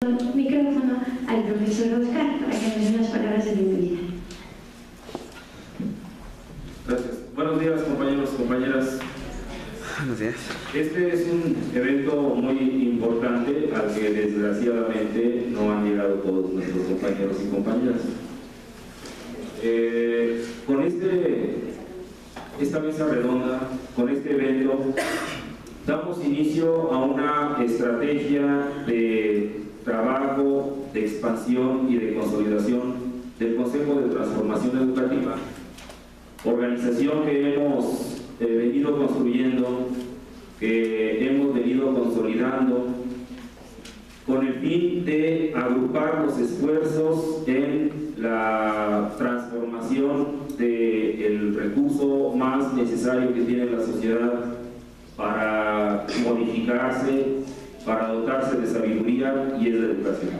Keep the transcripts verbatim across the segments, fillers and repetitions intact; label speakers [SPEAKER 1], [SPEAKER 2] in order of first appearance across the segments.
[SPEAKER 1] el micrófono al profesor Oscar para que nos dé unas palabras de bienvenida.
[SPEAKER 2] Gracias. Buenos días, compañeros y compañeras.
[SPEAKER 3] Buenos días.
[SPEAKER 2] Este es un evento muy importante al que desgraciadamente no han llegado todos nuestros compañeros y compañeras. Eh, con este, esta mesa redonda, con este evento, damos inicio a una estrategia de trabajo, de expansión y de consolidación del Consejo de Transformación Educativa, organización que hemos eh, venido construyendo, que hemos venido consolidando, con el fin de agrupar los esfuerzos en la transformación del recurso más necesario que tiene la sociedad para modificarse, para dotarse de sabiduría, y es la educación.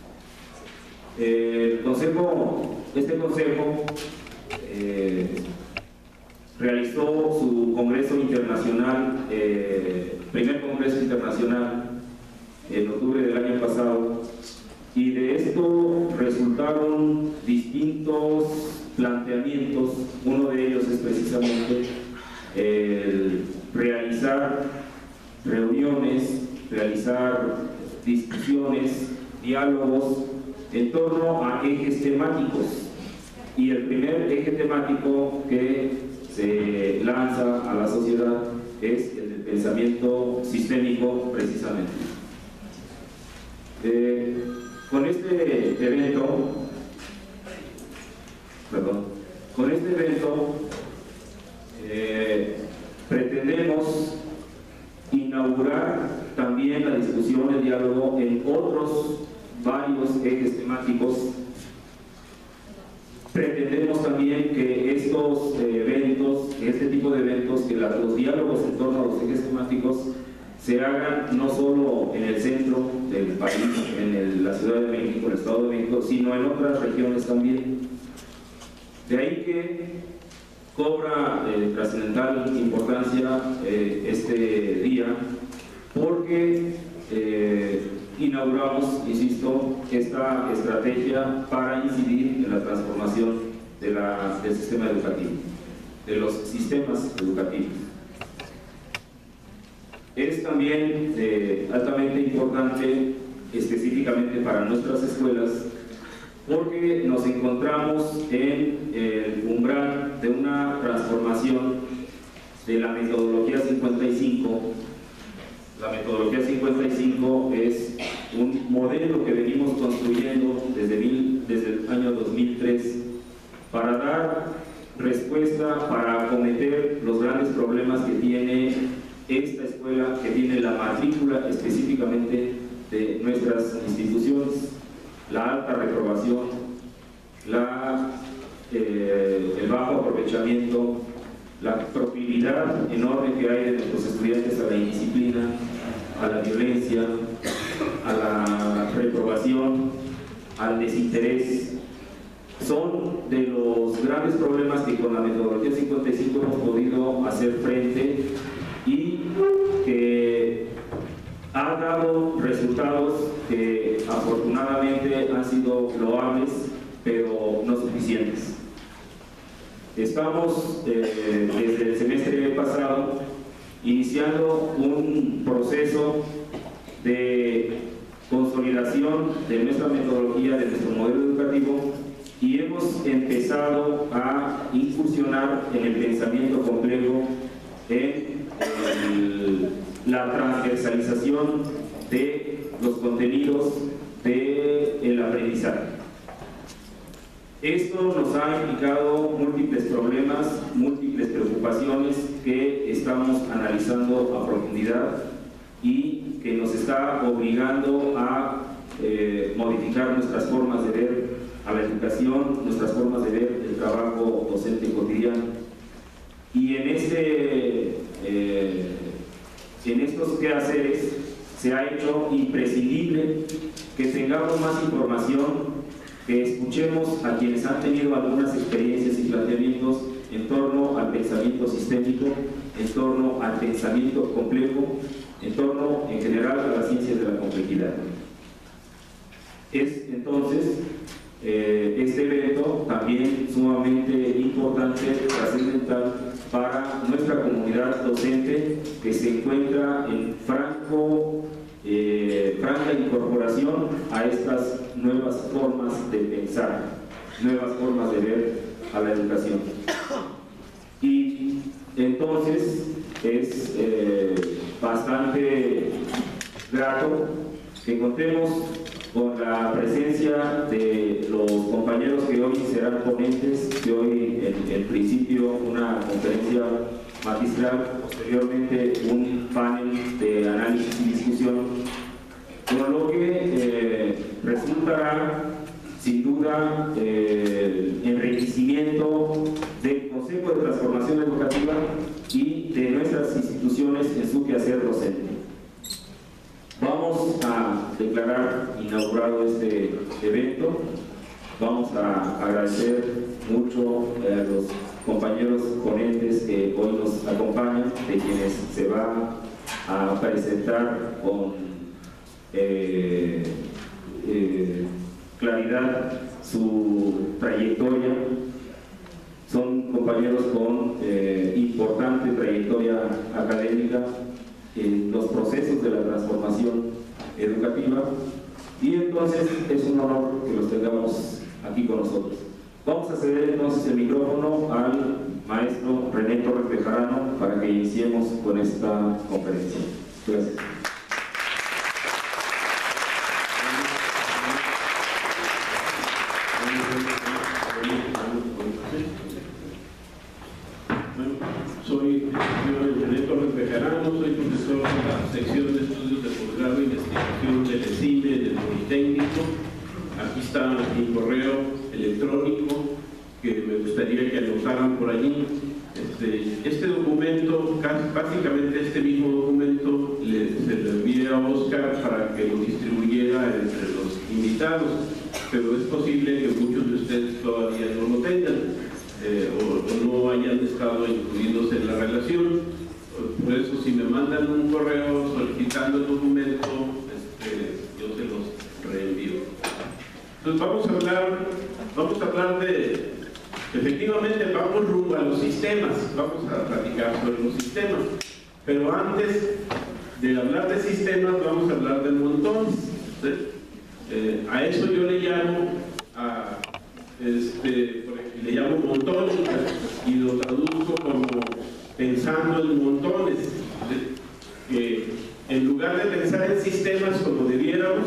[SPEAKER 2] El consejo, este consejo eh, realizó su congreso internacional, eh, primer congreso internacional, en octubre del año pasado, y de esto resultaron distintos planteamientos. Uno de ellos es precisamente el realizar reuniones, realizar discusiones, diálogos en torno a ejes temáticos. Y el primer eje temático que se lanza a la sociedad es el del pensamiento sistémico, precisamente. Eh, con este evento, perdón, con este evento eh, pretendemos inaugurar también la discusión, el diálogo en otros varios ejes temáticos. Pretendemos también que estos eh, eventos, este tipo de eventos, que la, los diálogos en torno a los ejes temáticos se hagan no solo en el centro del país, en el, la Ciudad de México, el Estado de México, sino en otras regiones también. De ahí que cobra eh, trascendental importancia eh, este día, porque eh, inauguramos, insisto, esta estrategia para incidir en la transformación de la, del sistema educativo, de los sistemas educativos. Es también eh, altamente importante, específicamente para nuestras escuelas, porque nos encontramos en el umbral de una transformación de la metodología cincuenta y cinco. La metodología cincuenta y cinco es un modelo que venimos construyendo desde, mil, desde el año dos mil tres para dar respuesta, para acometer los grandes problemas que tiene esta escuela, que tiene la matrícula específicamente de nuestras instituciones: la alta reprobación, la, eh, el bajo aprovechamiento, la proclividad enorme que hay de nuestros estudiantes a la indisciplina, a la violencia, a la reprobación, al desinterés. Son de los grandes problemas que con la metodología cincuenta y cinco hemos podido hacer frente y que ha dado resultados que afortunadamente han sido loables, pero no suficientes. Estamos eh, desde el semestre pasado iniciando un proceso de consolidación de nuestra metodología, de nuestro modelo educativo, y hemos empezado a incursionar en el pensamiento complejo, en el, la transversalización de los contenidos del aprendizaje. Esto nos ha implicado múltiples problemas, múltiples preocupaciones que estamos analizando a profundidad y que nos está obligando a eh, modificar nuestras formas de ver a la educación, nuestras formas de ver el trabajo docente cotidiano. Y en, este, eh, en estos quehaceres se ha hecho imprescindible que tengamos más información, que escuchemos a quienes han tenido algunas experiencias y planteamientos en torno al pensamiento sistémico, en torno al pensamiento complejo, en torno en general a las ciencias de la complejidad. Es entonces eh, este evento también sumamente importante, trascendental para nuestra comunidad docente que se encuentra en franco, eh, franca incorporación a estas nuevas formas de pensar, nuevas formas de ver a la educación. Y entonces es eh, bastante grato que contemos con la presencia de los compañeros que hoy serán ponentes, que hoy en, en principio una conferencia magistral, posteriormente un panel de análisis y discusión, con lo que eh, resultará sin duda eh, enriquecimiento del Consejo de Transformación Educativa y de nuestras instituciones en su quehacer docente. Vamos a declarar inaugurado este evento. Vamos a agradecer mucho a los compañeros ponentes que hoy nos acompañan, de quienes se va a presentar con eh, eh, claridad su trayectoria. Son compañeros con eh, importante trayectoria académica en los procesos de la transformación educativa, y entonces es un honor que los tengamos aquí con nosotros. Vamos a ceder entonces el micrófono al maestro René Torres Bejarano para que iniciemos con esta conferencia. Gracias.
[SPEAKER 3] Soy René Torres Bejarano, soy profesor de la sección de estudios de posgrado e investigación del E S I M E del Politécnico. Aquí está mi correo electrónico que me gustaría que anotaran por allí. Este, este documento, básicamente este mismo documento, le, se lo envié a Oscar para que lo distribuyera entre los invitados, pero es posible que muchos de ustedes todavía no lo tengan. Eh, o, o no hayan estado incluidos en la relación. Por eso, si me mandan un correo solicitando el documento, este, yo se los reenvío. Entonces vamos a hablar, vamos a hablar de, efectivamente vamos rumbo a los sistemas, vamos a platicar sobre los sistemas, pero antes de hablar de sistemas vamos a hablar de montones. ¿Sí? Eh, a eso yo le llamo a Este, le llamo montónica y lo traduzco como pensando en montones, que en lugar de pensar en sistemas como debiéramos,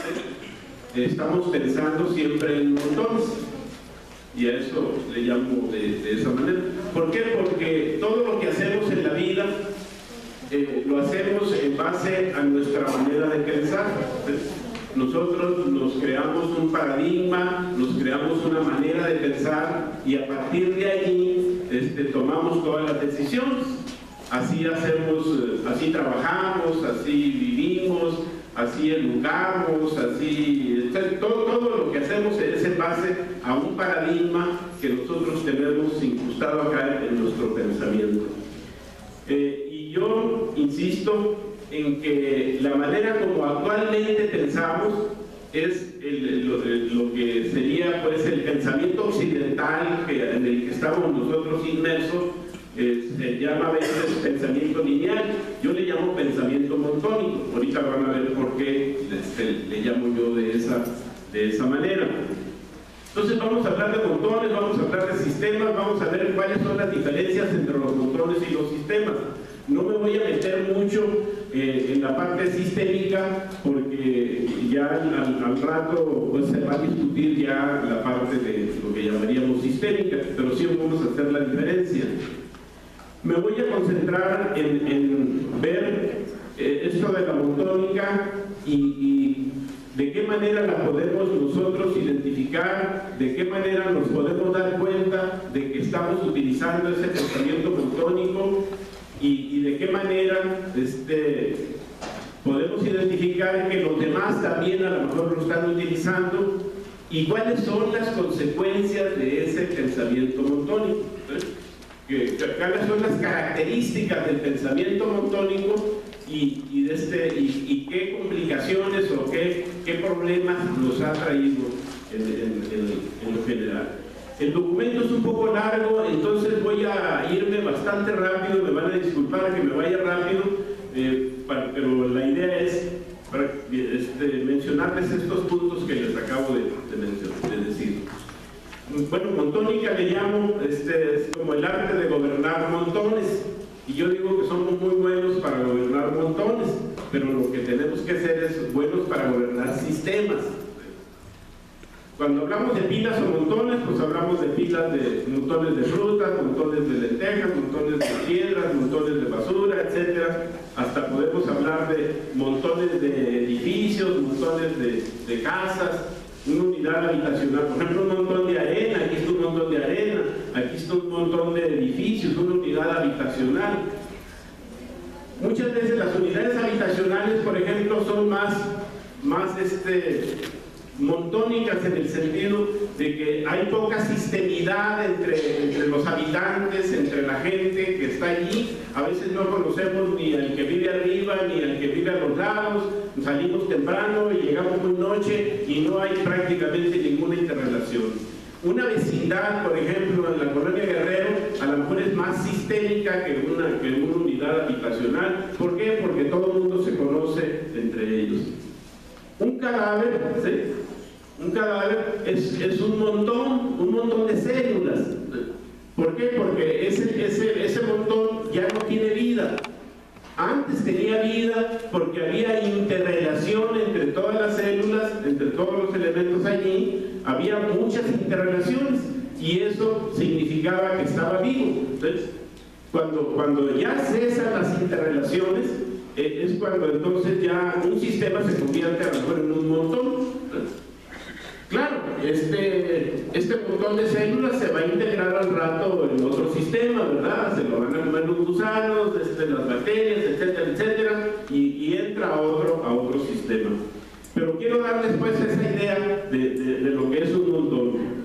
[SPEAKER 3] estamos pensando siempre en montones, y a eso le llamo de, de esa manera. ¿Por qué? Porque todo lo que hacemos en la vida eh, lo hacemos en base a nuestra manera de pensar. Nosotros nos creamos un paradigma, nos creamos una manera de pensar, y a partir de allí este, tomamos todas las decisiones. Así hacemos, así trabajamos, así vivimos, así educamos, así todo, todo lo que hacemos es en base a un paradigma que nosotros tenemos incrustado acá en nuestro pensamiento. Eh, y yo insisto en que la manera como actualmente pensamos es el, lo, lo que sería pues el pensamiento occidental que, en el que estamos nosotros inmersos. Eh, se llama a veces pensamiento lineal, yo le llamo pensamiento montónico. Ahorita van a ver por qué le, le llamo yo de esa, de esa manera. Entonces vamos a hablar de montones, vamos a hablar de sistemas, vamos a ver cuáles son las diferencias entre los montones y los sistemas. No me voy a meter mucho eh, en la parte sistémica, porque ya al, al rato pues, se va a discutir ya la parte de lo que llamaríamos sistémica, pero sí vamos a hacer la diferencia. Me voy a concentrar en, en ver eh, esto de la montónica y, y de qué manera la podemos nosotros identificar, de qué manera nos podemos dar cuenta de que estamos utilizando ese pensamiento montónico, y, y de qué manera este, podemos identificar que los demás también a lo mejor lo están utilizando, y cuáles son las consecuencias de ese pensamiento montónico. ¿Eh? ¿Cuáles son las características del pensamiento montónico y, y, de este, y, y qué complicaciones o qué, qué problemas nos ha traído en, en, en, en lo general. El documento es un poco largo, entonces voy a irme bastante rápido, me van a disculpar que me vaya rápido, eh, para, pero la idea es para, este, mencionarles estos puntos que les acabo de, de, mencionar, de decir. Bueno, montónica le llamo, este, es como el arte de gobernar montones, y yo digo que somos muy buenos para gobernar montones, pero lo que tenemos que hacer es buenos para gobernar sistemas. Cuando hablamos de pilas o montones, pues hablamos de pilas de montones de frutas, montones de lentejas, montones de piedras, montones de basura, etcétera. Hasta podemos hablar de montones de edificios, montones de, de casas, una unidad habitacional. Por ejemplo, un montón de arena, aquí está un montón de arena, aquí está un montón de edificios, una unidad habitacional. Muchas veces las unidades habitacionales, por ejemplo, son más, más este, montónicas en el sentido de que hay poca sistemidad entre, entre los habitantes, entre la gente que está allí. A veces no conocemos ni al que vive arriba ni al que vive a los lados, salimos temprano y llegamos muy noche y no hay prácticamente ninguna interrelación. Una vecindad, por ejemplo, en la colonia Guerrero, a lo mejor es más sistémica que una, que una unidad habitacional. ¿Por qué? Porque todo el mundo se conoce entre ellos. Un cadáver, ¿sí? Un cadáver es, es un montón, un montón de células. ¿Por qué? Porque ese, ese, ese montón ya no tiene vida. Antes tenía vida porque había interrelación entre todas las células, entre todos los elementos allí, había muchas interrelaciones y eso significaba que estaba vivo. Entonces, cuando, cuando ya cesan las interrelaciones, eh, es cuando entonces ya un sistema se convierte a lo mejor en un montón. Claro, este, este montón de células se va a integrar al rato en otro sistema, ¿verdad? Se lo van a comer los gusanos, este, las bacterias, etcétera, etcétera, y, y entra a otro, a otro sistema. Pero quiero darles pues esa idea de, de, de lo que es un montón.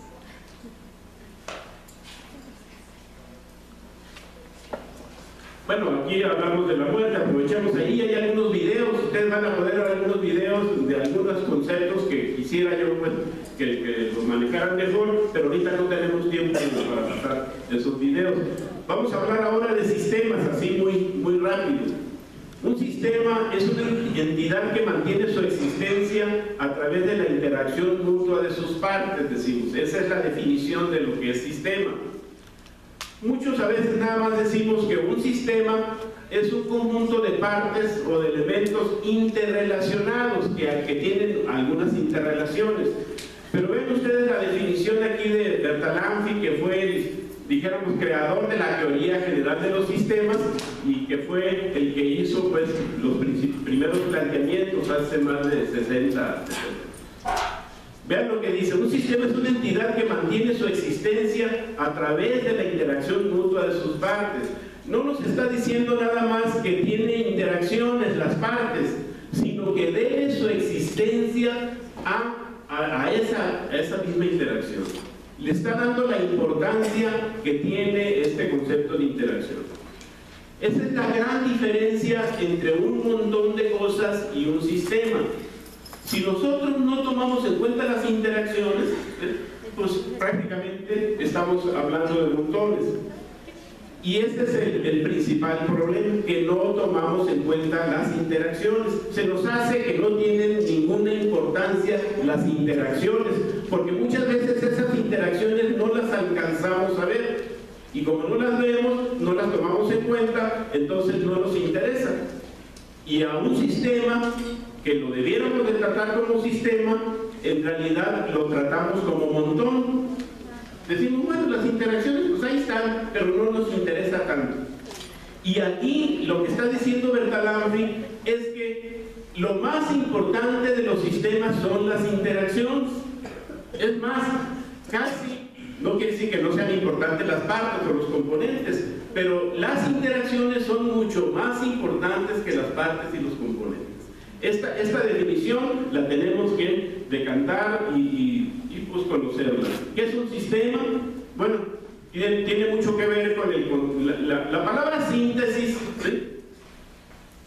[SPEAKER 3] Bueno, aquí hablamos de la muerte, aprovechamos ahí, hay algunos videos, ustedes van a poder ver algunos videos de algunos conceptos que quisiera yo pues, que, que los manejaran mejor, pero ahorita no tenemos tiempo para pasar esos videos. Vamos a hablar ahora de sistemas, así muy, muy rápido. Un sistema es una entidad que mantiene su existencia a través de la interacción mutua de sus partes, decimos. Esa es la definición de lo que es sistema. Muchos a veces nada más decimos que un sistema es un conjunto de partes o de elementos interrelacionados que, que tienen algunas interrelaciones. Pero ven ustedes la definición aquí de Bertalanffy, que fue el, dijéramos, creador de la teoría general de los sistemas y que fue el que hizo pues, los primeros planteamientos hace más de sesenta. Vean lo que dice: un sistema es una entidad que mantiene su existencia a través de la interacción mutua de sus partes. No nos está diciendo nada más que tiene interacciones las partes, sino que debe su existencia a, a, a, esa, a esa misma interacción. Le está dando la importancia que tiene este concepto de interacción. Esa es la gran diferencia entre un montón de cosas y un sistema. Si nosotros no tomamos en cuenta las interacciones, pues prácticamente estamos hablando de montones. Y este es el, el principal problema, que no tomamos en cuenta las interacciones. Se nos hace que no tienen ninguna importancia las interacciones, porque muchas veces esas interacciones no las alcanzamos a ver. Y como no las vemos, no las tomamos en cuenta, entonces no nos interesa. Y a un sistema que lo debiéramos de tratar como sistema, en realidad lo tratamos como montón. Decimos, bueno, las interacciones pues ahí están, pero no nos interesa tanto. Y aquí lo que está diciendo Bertalanffy es que lo más importante de los sistemas son las interacciones. Es más, casi, no quiere decir que no sean importantes las partes o los componentes, pero las interacciones son mucho más importantes que las partes y los componentes. Esta, esta definición la tenemos que decantar y, y, y pues conocerla. ¿Qué es un sistema? Bueno, tiene, tiene mucho que ver con, el, con la, la, la palabra síntesis, ¿sí?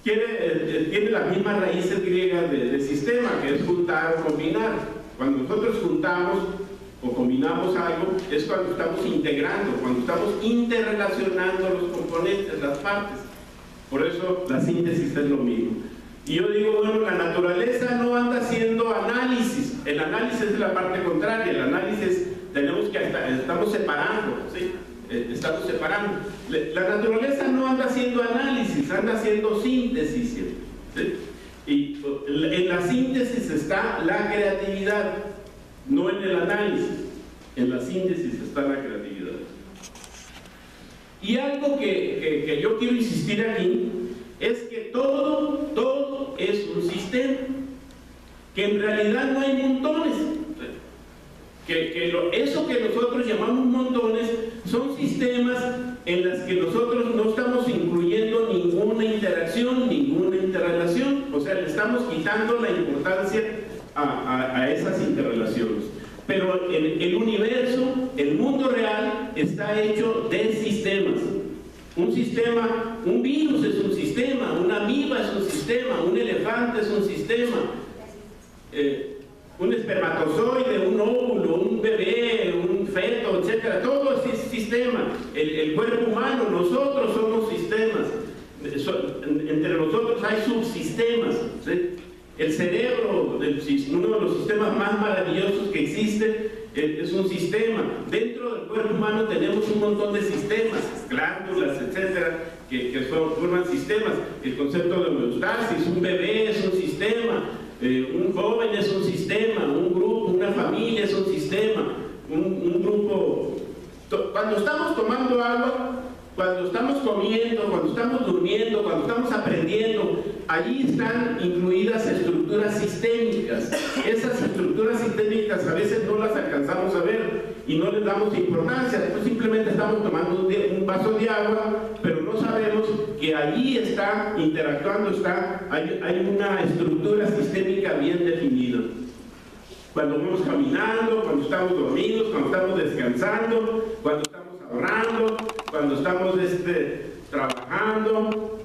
[SPEAKER 3] quiere, eh, tiene las mismas raíces griegas de, de sistema, que es juntar o combinar. Cuando nosotros juntamos o combinamos algo, es cuando estamos integrando, cuando estamos interrelacionando los componentes, las partes. Por eso la síntesis es lo mismo. Y yo digo, bueno, la naturaleza no anda haciendo análisis. El análisis es la parte contraria. El análisis tenemos que, estamos separando, ¿sí? Estamos separando. La naturaleza no anda haciendo análisis, anda haciendo síntesis, ¿sí? Y en la síntesis está la creatividad, no en el análisis. En la síntesis está la creatividad. Y algo que, que, que yo quiero insistir aquí es que todo, todo es un sistema, que en realidad no hay montones, que, que lo, eso que nosotros llamamos montones son sistemas en los que nosotros no estamos incluyendo ninguna interacción, ninguna interrelación, o sea, le estamos quitando la importancia a, a, a esas interrelaciones. Pero el, el universo, el mundo real, está hecho de sistemas. Un sistema, un virus es un sistema, una amiba es un sistema, un elefante es un sistema, eh, un espermatozoide, un óvulo, un bebé, un feto, etcétera, todo es sistema. El, el cuerpo humano, nosotros somos sistemas. Entre nosotros hay subsistemas, ¿sí? El cerebro, uno de los sistemas más maravillosos que existe, es un sistema. Dentro del cuerpo humano tenemos un montón de sistemas, glándulas, etcétera, que, que son, forman sistemas. El concepto de homeostasis, un bebé es un sistema, eh, un joven es un sistema, un grupo, una familia es un sistema, un, un grupo. Cuando estamos tomando agua, cuando estamos comiendo, cuando estamos durmiendo, cuando estamos aprendiendo, allí están incluidas estructuras sistémicas. Esas estructuras sistémicas a veces no las alcanzamos a ver y no les damos importancia. Después simplemente estamos tomando un vaso de agua, pero no sabemos que allí está interactuando, está, hay, hay una estructura sistémica bien definida. Cuando vamos caminando, cuando estamos dormidos, cuando estamos descansando, cuando estamos ahorrando, cuando estamos este, trabajando,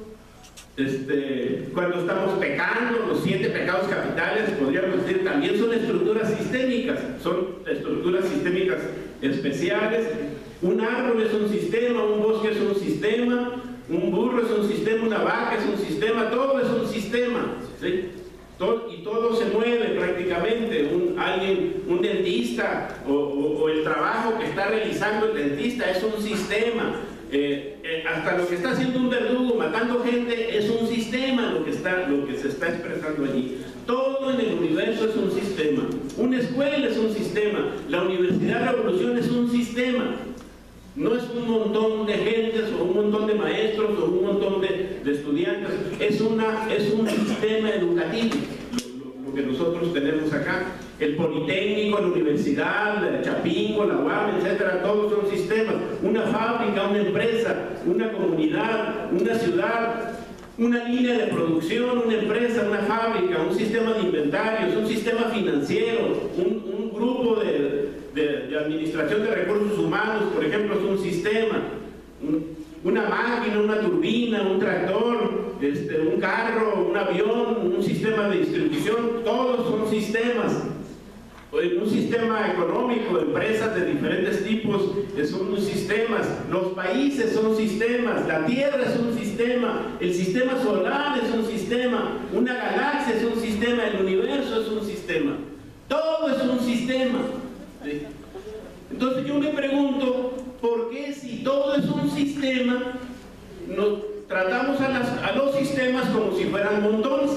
[SPEAKER 3] este, cuando estamos pecando, los siete pecados capitales, podríamos decir, también son estructuras sistémicas, son estructuras sistémicas especiales. Un árbol es un sistema, un bosque es un sistema, un burro es un sistema, una vaca es un sistema, todo es un sistema, ¿sí? Todo, y todo se mueve prácticamente. Un, alguien, un dentista o, o, o el trabajo que está realizando el dentista es un sistema. Eh, eh, hasta lo que está haciendo un verdugo matando gente es un sistema, lo que, está, lo que se está expresando allí. Todo en el universo es un sistema. Una escuela es un sistema. La Universidad Revolución es un sistema. No es un montón de gentes o un montón de maestros o un montón de, de estudiantes. Es, una, es un sistema educativo, lo, lo, lo que nosotros tenemos acá. El Politécnico, la Universidad, el Chapingo, la U A M, etcétera, todos son sistemas. Una fábrica, una empresa, una comunidad, una ciudad, una línea de producción, una empresa, una fábrica, un sistema de inventarios, un sistema financiero, un, un grupo de... De, de administración de recursos humanos, por ejemplo, es un sistema. Una máquina, una turbina, un tractor, este, un carro, un avión, un sistema de distribución, todos son sistemas. Un sistema económico, empresas de diferentes tipos son sistemas. Los países son sistemas, la Tierra es un sistema, el sistema solar es un sistema, una galaxia es un sistema, el universo es un sistema. Todo es un sistema. ¿Sí? Entonces yo me pregunto, ¿por qué si todo es un sistema, nos tratamos a, las, a los sistemas como si fueran montones?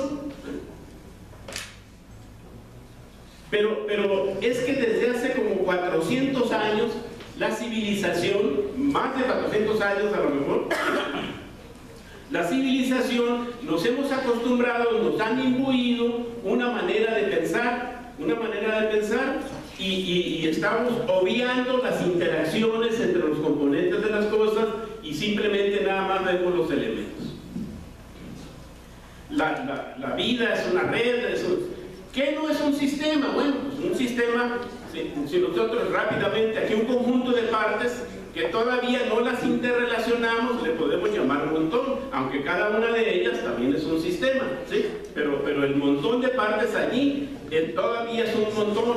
[SPEAKER 3] Pero, pero es que desde hace como cuatrocientos años, la civilización, más de cuatrocientos años a lo mejor, la civilización, nos hemos acostumbrado, nos han imbuido una manera de pensar, una manera de pensar, Y, y, y estamos obviando las interacciones entre los componentes de las cosas y simplemente nada más vemos los elementos. La, la, la vida es una red, es un, ¿qué no es un sistema? Bueno, pues un sistema, si, si nosotros rápidamente, aquí un conjunto de partes, que todavía no las interrelacionamos, le podemos llamar montón, aunque cada una de ellas también es un sistema, ¿sí? Pero, pero el montón de partes allí eh, todavía es un montón